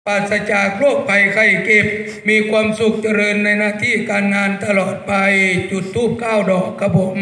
ปราศจากโรคภัยไข้เจ็บมีความสุขเจริญในหน้าที่การงานตลอดไปจุดธูป9 ดอกครับผม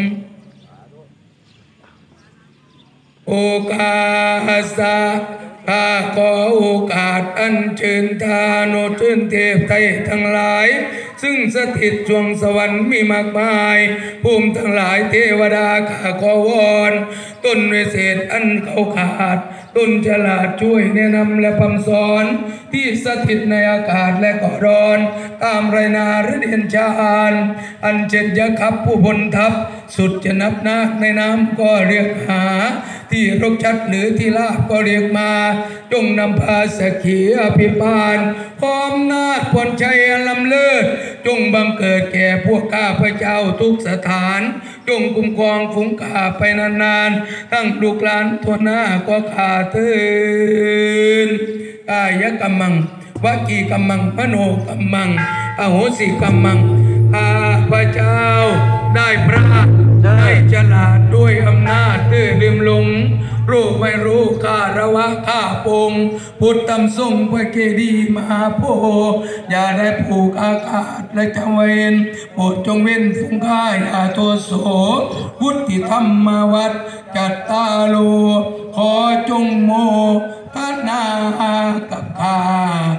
โอกาสข้าขอโอกาสอัญเชิญทานเชิญเทพไทยทั้งหลายซึ่งสถิตจวงสวรรค์มีมากมายภูมิทั้งหลายเทวดาข้าขอวอนต้นวิเศษอันเขาขาดต้นฉลาดช่วยแนะนำและพำสอนที่สถิตในอากาศและก่อร้อนตามไรนาหรือเด่นชาญอันเจ็ดยะขับผู้พลทัพสุดจะนับนาคในน้ำก็เรียกหาที่รกชัดหรือที่ลาบก็เรียกมาจงนำพาสักขีอภิบาลพร้อมนาคผลชัยลำเลิศจงบังเกิดแก่พวกข้าพเจ้าทุกสถานจงคุ้มครองฝูงข้าไปนานๆทั้งลูกหลานทั่วหน้าก็ขาดเทินกายกรรมังวจีกรรมังมโนกรรมังอโหสิกรรมังข้าพเจ้าได้พระได้ฉลาดด้วยอำนาจตื้อลืมหลงรู้ไม่รู้ข้าระวะข้าปงพุทธมทรงพระเกดีมหาโพธิ์อย่าได้ผูกอากาศและจำเวนโปรดจงเว้นฟุ้งข้าอย่าโทโสวุฒิธรรมวัดจัตตาโลขอจงโมทนากับข้า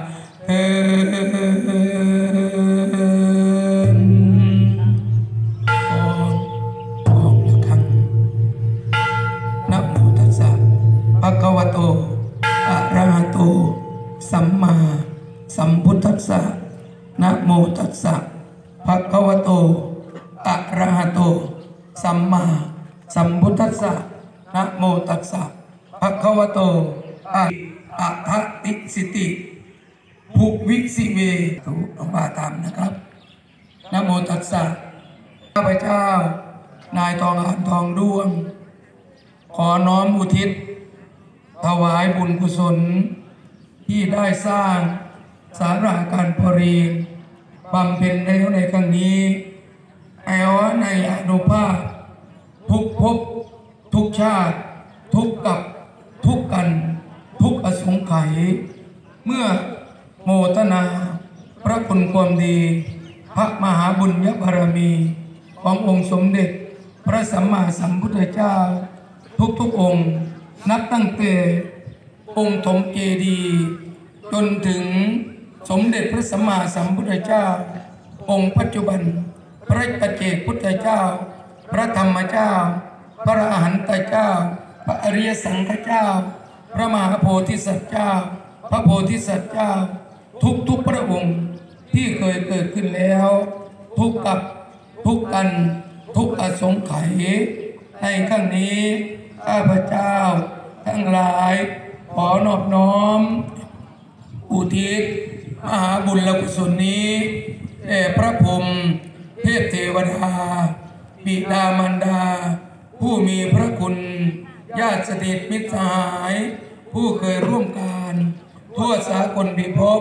ภะคะวะโตอะระหะโตสัมมาสัมพุทธัสสะนะโมตัสสะภะคะวะโตอะระหะโตสัมมาสัมพุทธัสสะนะโมตัสสะภะคะวะโตอะหะติสิติภุวิสิเวตุลงมาตามนะครับนะโมตัสสะข้าพเจ้านายทองอ่านทองด้วงขอน้อมอุทิศถวายบุญกุศลที่ได้สร้างสาราการประเรียนบำเพ็ญในครั้งนี้ให้ในอนุภาพทุกภพทุกชาติทุกกับทุกกันทุกอสงไขยเมื่อโมทนาพระคุณความดีพระมหาบุญญบารมีขององค์สมเด็จพระสัมมาสัมพุทธเจ้าทุกองค์นับตั้งแต่องค์ถมเจดีย์จนถึงสมเด็จพระสัมมาสัมพุทธเจ้าองค์ปัจจุบันพระปัจเจกพุทธเจ้าพระธรรมเจ้าพระอรหันตเจ้าพระอริยสังฆเจ้าพระมหาโพธิสัตว์เจ้าพระโพธิสัตว์เจ้าทุกพระองค์ที่เคยเกิดขึ้นแล้วทุกกับทุกกันทุกอสงไขยในครั้งนี้ข้าพเจ้าทั้งหลายขอนอบน้อมอุทิศมหาบุญกุศลนี้แด่พระพรหมเทพเทวดาบิดามารดาผู้มีพระคุณญาติสนิทมิตรสหายผู้เคยร่วมกันทั่วสากลพิภพ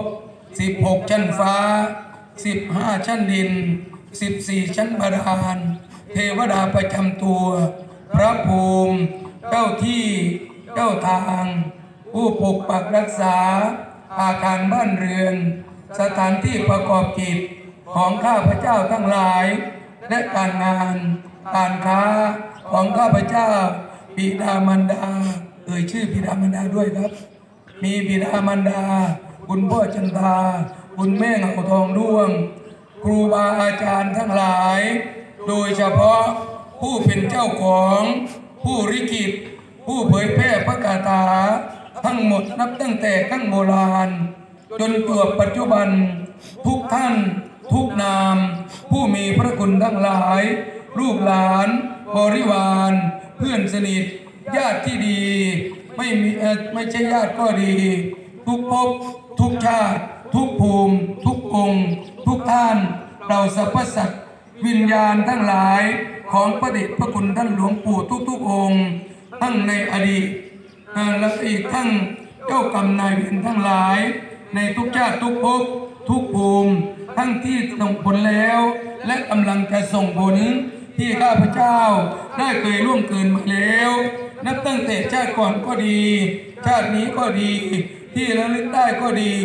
16 ชั้นฟ้า15 ชั้นดิน14 ชั้นบาดาลเทวดาประจำตัวพระภูมิเจ้าที่เจ้าทางผู้ปกปักรักษาอาคารบ้านเรือนสถานที่ประกอบกิจของข้าพเจ้าทั้งหลายและการงานการค้าของข้าพเจ้าบิดามารดาชื่อบิดามารดาด้วยครับมีบิดามารดาคุณพ่อจันทาคุณแม่เหงาทองด้วงครูบาอาจารย์ทั้งหลายโดยเฉพาะผู้เป็นเจ้าของผู้ริกิตผู้เผยแพร่พระคาถาทั้งหมดนับตั้งแต่ขั้งโบราณจนเกือบปัจจุบันทุกท่านทุกนามผู้มีพระคุณทั้งหลายลูกหลานบริวารเพื่อนสนิทญาติที่ดีไม่ใช่ญาติก็ดีทุกภพทุกชาติทุกภูมิทุกองค์ทุกท่านเราสรรพสัตว์วิญญาณทั้งหลายของพระเดชพระคุณท่านหลวงปู่ทุกองค์ทั้งในอดีตและอีกทั้งเจ้ากรรมนายเวรทั้งหลายในทุกชาติทุกภพทุกภูมิทั้งที่ส่งผลแล้วและกำลังจะส่งผลที่ข้าพเจ้าได้เคยล่วงเกินมาแล้วนับตั้งแต่ชาติก่อนก็ดีชาตินี้ก็ดีที่ระลึกได้ก็ดี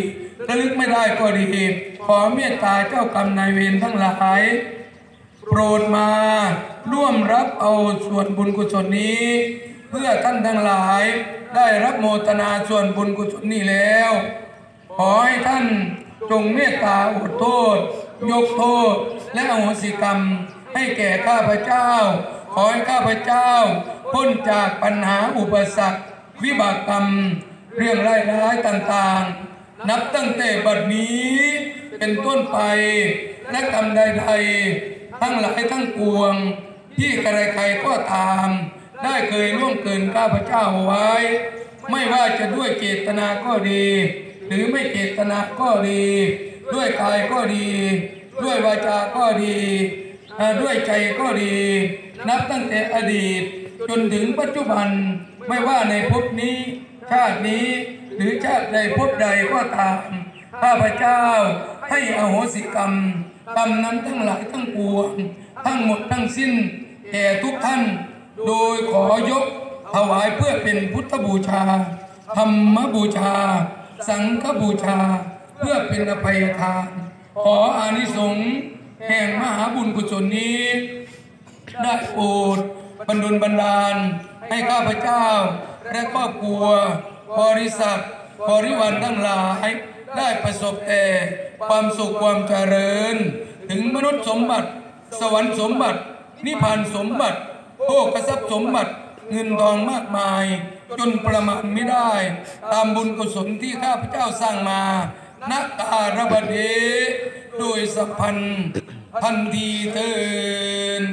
ระลึกไม่ได้ก็ดีขอเมตตาเจ้ากรรมนายเวรทั้งหลายโปรดมาร่วมรับเอาส่วนบุญกุศลนี้เพื่อท่านทั้งหลายได้รับโมทนาส่วนบุญกุศลนี้แล้วขอให้ท่านจงเมตตาอดโทษยกโทษและอโหสิกรรมให้แก่ข้าพเจ้าขอให้ข้าพเจ้าพ้นจากปัญหาอุปสรรควิบากกรรมเรื่องร้ายๆต่างๆนับตั้งแต่บัดนี้เป็นต้นไปและกรรมใดๆทั้งหลายทั้งปวงที่ใครๆก็ตามได้เคยล่วงเกินข้าพเจ้าไว้ไม่ว่าจะด้วยเจตนาก็ดีหรือไม่เจตนาก็ดีด้วยกายก็ดีด้วยวาจาก็ดีด้วยใจก็ดีนับตั้งแต่อดีตจนถึงปัจจุบันไม่ว่าในภพนี้ชาตินี้หรือชาติใดภพใดก็ตามข้าพเจ้าให้อโหสิกรรมกรรมนั้นทั้งหลายทั้งปวงทั้งหมดทั้งสิ้นแก่ทุกท่านโดยขอยกถวายเพื่อเป็นพุทธบูชาธรรมบูชาสังฆบูชาเพื่อเป็นอภัยทานขออานิสงส์แห่งมหาบุญกุศลนี้ได้โปรดบันดลบันดาลให้ข้าพเจ้าและครอบครัวบริษัทบริวารทั้งหลายได้ประสบแต่ความสุขความเจริญถึงมนุษย์สมบัติสวรรค์สมบัตินิพพานสมบัติโภคทรัพย์สมบัติเงินทองมากมายจนประมาณไม่ได้ตามบุญกุศลที่ข้าพเจ้าสร้างมาณการบดีโดยสัพพันธ์ทันทีเถิด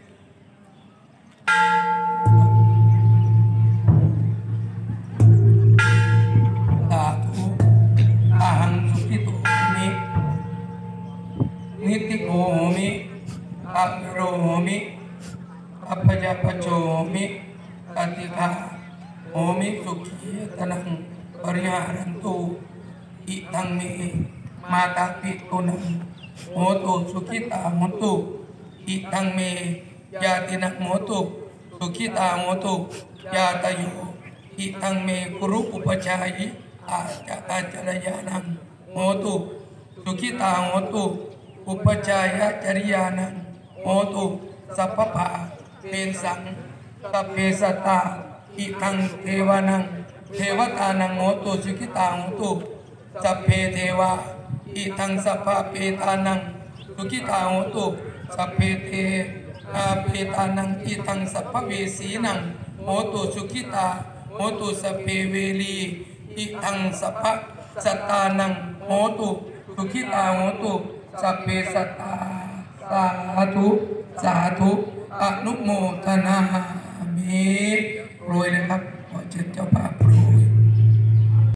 สาธุอาหังสุขิโตมินิติโกมิอัปโรมิอัปปยปโชมิกติกาโหมิสุขีตนังปริหารันตุอิทังเมมาตาปิตุนังโหตุสุขิตาโหตุอิทังเมยาตินังโหตุสุขิตาโหตุยาตโยอิทังเมกุรุอุปชายิอาจารยานังโหตุสุขิตาโหตุอุปชายะจริยานังโหตุสัพพะเป็นสังสัพเพสัตตาอิทังเทวานังเทวตานังโหตุสุขิตาโหตุสัพเพเทวาอิทังสัพพะเปตานังสุขิตาโหตุสัพเพเทเปตานังอิทังสัพพะเวสีนังโหตุสุขิตาโหตุสัพเพเวลีอิทังสัพพะสัตตานังโหตุสุขิตาโหตุสัพเพสัตตาสาธุสาธุอนุโมทนามิรวยเลยครับ